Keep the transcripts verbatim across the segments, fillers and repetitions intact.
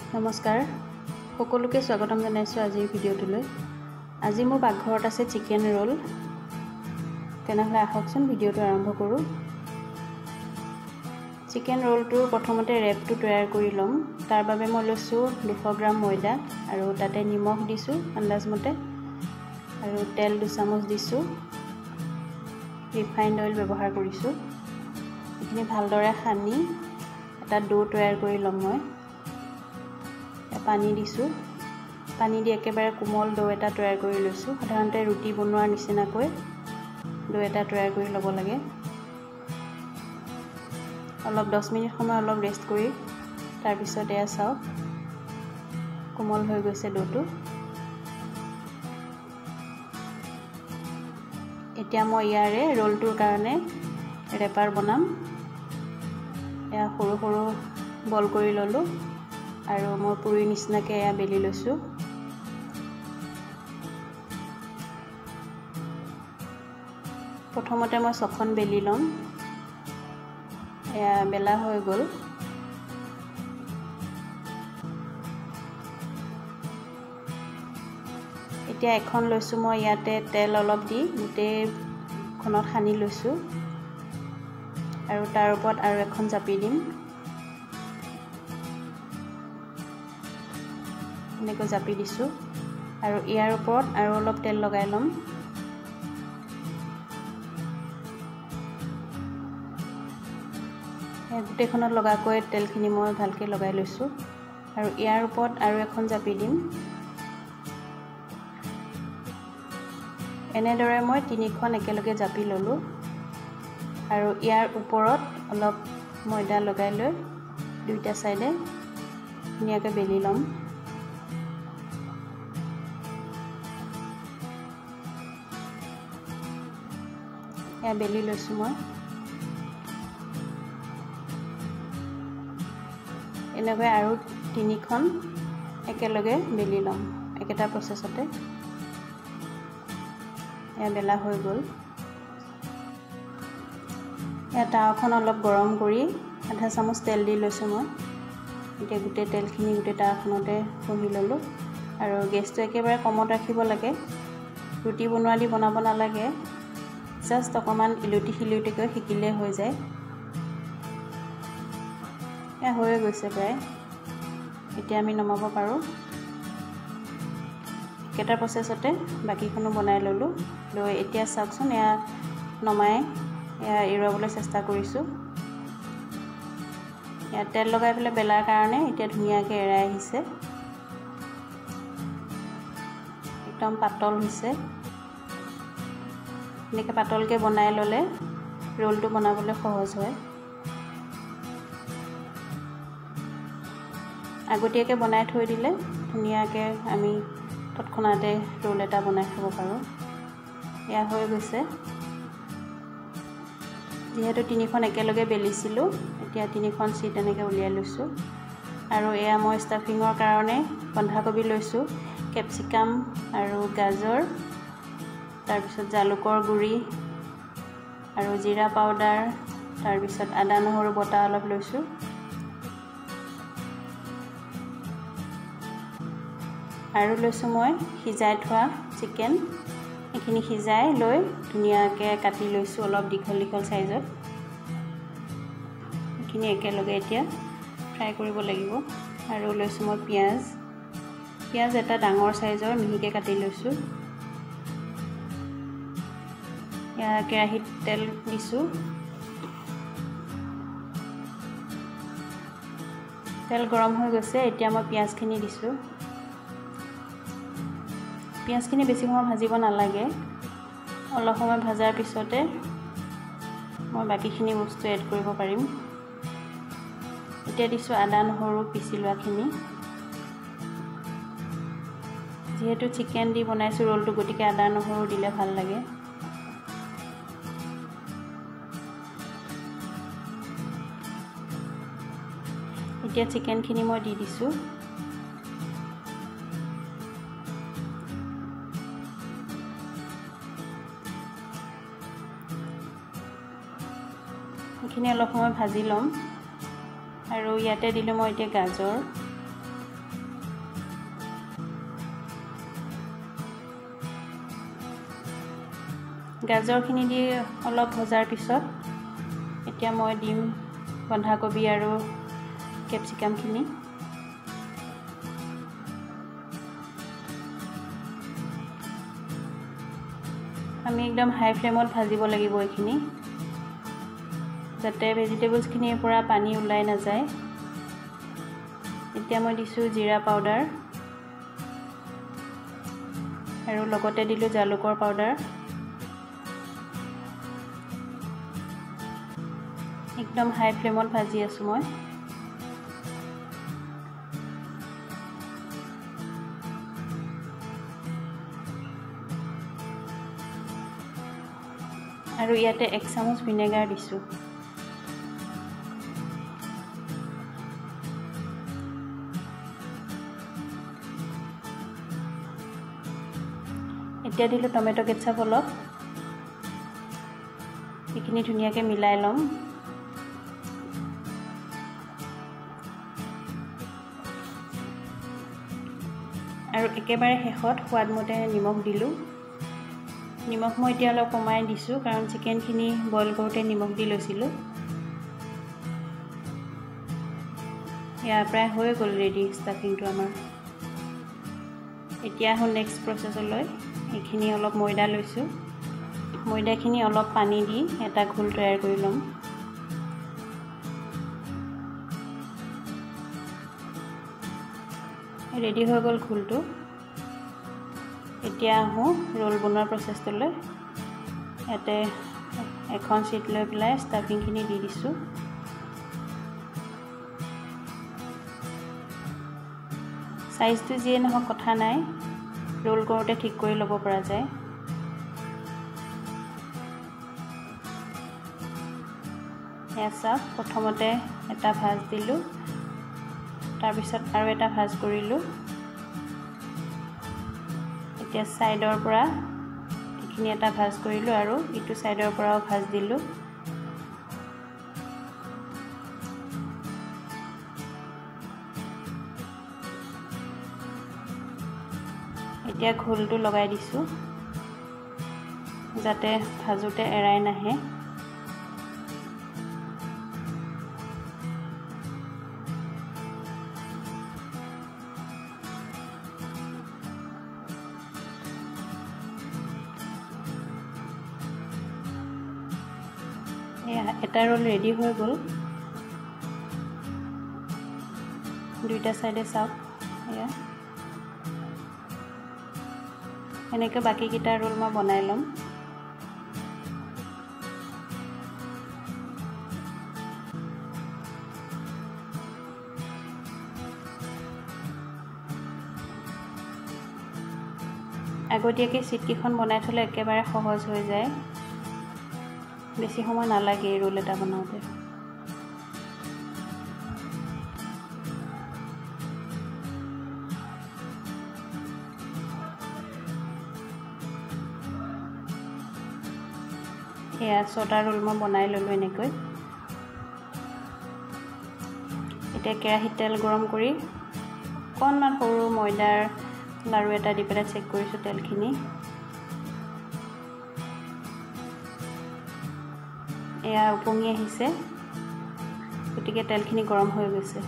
নমস্কাৰ সকলোকে স্বাগতম জনাইছো আজিৰ ভিডিঅ'টোলৈ। আজি মোৰ পাকঘৰত আছে চিকেন ৰোল। তেনেহলে আহকচোন ভিডিঅ'টো আৰম্ভ কৰোঁ। চিকেন ৰোলটোৰ প্ৰথমতে ৰেপটো তৈয়াৰ কৰি লম। তাৰ বাবে মই লৈছো দুশ গ্ৰাম ময়দা আৰু তাতে নিমখ দিছো আন্দাজমতে আৰু তেল দুই চামুচ দিছো। ৰিফাইন্ড অইল ব্যৱহাৰ কৰিছো। এইখিনি ভালদৰে সানি এটা ডো তৈয়াৰ কৰি লম। মই পানী দিছো। পানী দি একেবাৰে কোমল ডো এটা তৈয়াৰ কৰি লৈছো। সাধাৰণতে ৰুটি বনোৱাৰ নিচিনাকৈ ডো এটা তৈয়াৰ কৰি ল'ব লাগে। অলপ দহ মিনিট সময় অলপ ৰেষ্ট কৰি তাৰ পিছত এয়া চাওক কোমল হৈ গৈছে ডোটো। এতিয়া মই ইয়াৰে ৰোলটোৰ কাৰণে ৰেপাৰ বনাম। এয়া সৰু সৰু বল কৰি ললো আৰু মই পুৰি নিচিনাকৈ এয়া বেলি লৈছো। প্ৰথমতে মই ছখন বেলি লম। এয়া বেলা হৈ গ'ল। এতিয়া এখন লৈছো মই ইয়াতে তেল অলপ দি গোটেইখনত সানি লৈছো আৰু তাৰ ওপৰত আৰু এখন জাপি দিম। এনেকৈ জাপি দিছো আৰু ইয়াৰ ওপৰত আৰু অলপ তেল লগাই লম। গোটেইখনত লগাকৈ তেলখিনি মই ভালকৈ লগাই লৈছো আৰু ইয়াৰ ওপৰত আৰু এখন জাপি দিম। এনেদৰে মই তিনিখন একেলগে জাপি ললো আৰু ইয়াৰ ওপৰত অলপ ময়দা লগাই লৈ দুইটা সাইডে ধুনীয়াকৈ বেলি লম। এয়া বেলি লৈছো মই। এনেকৈ আৰু তিনিখন একেলগে বেলি লম একেটা প্ৰচেছতে। এয়া বেলা হৈ গ'ল। এয়া তাৱাখন অলপ গৰম কৰি আধা চামুচ তেল দি লৈছো মই। এতিয়া গোটেই তেলখিনি গোটেই তাৱাখনতে ঘঁহি ললো আৰু গেছটো একেবাৰে কমত ৰাখিব লাগে। ৰুটি বনোৱা দি বনাব নালাগে। জাষ্ট অকমান ইলুটি শিলুটিকৈ শিকিলে হৈ যায়। এয়া হৈ গৈছে প্ৰায়। এতিয়া আমি নমাব পাৰো। একেটা প্ৰচেছতে বাকিখনো বনাই ললো। লৈ এতিয়া চাওকচোন এয়া নমাই এয়া এৰুৱাবলৈ চেষ্টা কৰিছো। এয়া তেল লগাই পেলাই বেলাৰ কাৰণে এতিয়া ধুনীয়াকৈ এৰাই আহিছে। একদম পাতল হৈছে। এনেকৈ পাতলকৈ বনাই ল'লে ৰোলটো বনাবলৈ সহজ হয়। আগতীয়াকৈ বনাই থৈ দিলে ধুনীয়াকৈ আমি তৎক্ষণাতে ৰোল এটা বনাই খাব পাৰোঁ। এয়া হৈ গৈছে। যিহেতু তিনিখন একেলগে বেলিছিলোঁ এতিয়া তিনিখন চিট এনেকৈ উলিয়াই লৈছোঁ আৰু এয়া মই ষ্টাফিঙৰ কাৰণে বন্ধাকবি লৈছোঁ, কেপচিকাম আৰু গাজৰ, তাৰপিছত জালুকৰ গুড়ি আৰু জিৰা পাউডাৰ, তাৰপিছত আদা নহৰু বটা অলপ লৈছোঁ। আৰু লৈছোঁ মই সিজাই থোৱা চিকেন। এইখিনি সিজাই লৈ ধুনীয়াকৈ কাটি লৈছোঁ অলপ দীঘল দীঘল সাইজত। এইখিনি একেলগে এতিয়া ফ্ৰাই কৰিব লাগিব। আৰু লৈছোঁ মই পিঁয়াজ। পিঁয়াজ এটা ডাঙৰ সাইজৰ মিহিকৈ কাটি লৈছোঁ। এয়া কেৰাহীত তেল দিছোঁ। তেল গৰম হৈ গৈছে। এতিয়া মই পিঁয়াজখিনি দিছোঁ। পিঁয়াজখিনি বেছি সময় ভাজিব নালাগে। অলপ সময় ভাজাৰ পিছতে মই বাকীখিনি বস্তু এড কৰিব পাৰিম। এতিয়া দিছোঁ আদা নহৰু পিচি লোৱাখিনি। যিহেতু চিকেন দি বনাইছোঁ ৰোলটো গতিকে আদা নহৰু দিলে ভাল লাগে। এতিয়া চিকেনখিনি মই দি দিছোঁ। এইখিনি অলপ সময় ভাজি ল'ম আৰু ইয়াতে দিলোঁ মই এতিয়া গাজৰ। গাজৰখিনি দি অলপ ভজাৰ পিছত এতিয়া মই দিম বন্ধাকবি আৰু কেপচিকামখিনি। আমি একদম হাই ফ্লেমত ভাজিব লাগিব এইখিনি, যাতে ভেজিটেবলছখিনিৰ পৰা পানী ওলাই নাযায়। এতিয়া মই দিছোঁ জিৰা পাউডাৰ আৰু লগতে দিলোঁ জালুকৰ পাউডাৰ। একদম হাই ফ্লেমত ভাজি আছোঁ মই। আৰু ইয়াতে এক চামুচ ভিনেগাৰ দিছোঁ। এতিয়া দিলোঁ টমেটো কেচাপ অলপ, এইখিনি ধুনীয়াকৈ মিলাই ল'ম। আৰু একেবাৰে শেষত সোৱাদমতে নিমখ দিলোঁ। নিমখ মই এতিয়া অলপ কমাই দিছোঁ, কাৰণ চিকেনখিনি বইল কৰোঁতে নিমখ দি লৈছিলোঁ। ইয়াৰ প্ৰায় হৈ গ'ল ৰেডি ষ্টাফিংটো আমাৰ। এতিয়া হ'ল নেক্সট প্ৰচেছলৈ। এইখিনি অলপ ময়দা লৈছোঁ, ময়দাখিনি অলপ পানী দি এটা ঘোল তৈয়াৰ কৰি ল'ম। ৰেডি হৈ গ'ল ঘোলটো। এতিয়া আহোঁ ৰোল বনোৱাৰ প্ৰচেছটোলৈ। ইয়াতে এখন চিট লৈ পেলাই ষ্টাফিংখিনি দি দিছোঁ। চাইজটো যিয়ে নহওক কথা নাই, ৰোল কৰোঁতে ঠিক কৰি ল'ব পৰা যায়। এয়া চাওক, প্ৰথমতে এটা ভাজ দিলোঁ, তাৰপিছত আৰু এটা ভাজ কৰিলোঁ। এতিয়া ছাইডৰ পৰা এইখিনি এটা ভাজ কৰিলোঁ আৰু ইটো ছাইডৰ পৰাও ভাজ দিলোঁ। এতিয়া ঘোলটো লগাই দিছোঁ, যাতে ভাজোতে এৰাই নাহে। এটা ৰোল ৰেডি হৈ গ'ল। দুইটা চাইডে চাওক, এয়া এনেকৈ বাকীকেইটা ৰোল মই বনাই ল'ম। আগতীয়াকৈ চিটকেইখন বনাই থ'লে একেবাৰে সহজ হৈ যায়, বেছি সময় নালাগে এই ৰোল এটা বনাওঁতে। এয়া ছটা ৰোল মই বনাই ল'লোঁ এনেকৈ। এতিয়া কেৰাহীত তেল গৰম কৰি অকণমান সৰু ময়দাৰ লাৰু এটা দি পেলাই চেক কৰিছোঁ তেলখিনি। এয়া উপঙি আহিছে, গতিকে তেলখিনি গৰম হৈ গৈছে।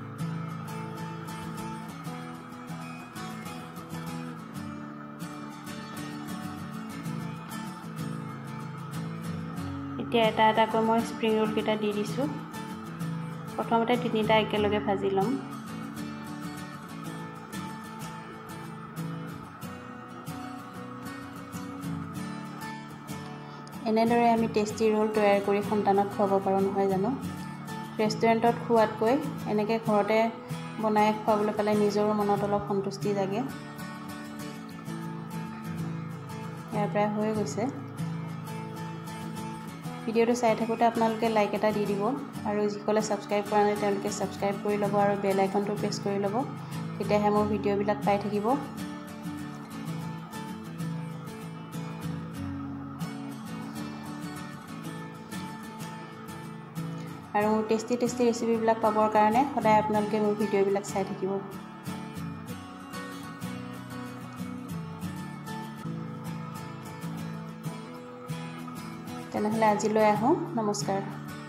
এতিয়া এটা এটাকৈ মই স্প্ৰিং ৰোলকেইটা দি দিছোঁ। প্ৰথমতে তিনিটা একেলগে ভাজি ল'ম। এনেদৰে আমি টেষ্টি ৰোল তৈয়াৰ কৰি সন্তানক খুৱাব পাৰোঁ, নহয় জানো? ৰেষ্টুৰেণ্টত খোৱাতকৈ এনেকৈ ঘৰতে বনাই খুৱাবলৈ পালে নিজৰো মনত অলপ সন্তুষ্টি জাগে। ইয়াৰ প্ৰায় হৈ গৈছে। ভিডিঅ'টো চাই থাকোঁতে আপোনালোকে লাইক এটা দি দিব, আৰু যিসকলে ছাবস্ক্ৰাইব কৰা নাই তেওঁলোকে ছাবস্ক্ৰাইব কৰি ল'ব আৰু বেল আইকনটো প্ৰেছ কৰি ল'ব, তেতিয়াহে মোৰ ভিডিঅ'বিলাক পাই থাকিব। আৰু মোৰ টেষ্টি টেষ্টি ৰেচিপিবিলাক পাবৰ কাৰণে সদায় আপোনালোকে মোৰ ভিডিঅ'বিলাক চাই থাকিব। তেনেহ'লে আজিলৈ আহোঁ, নমস্কাৰ।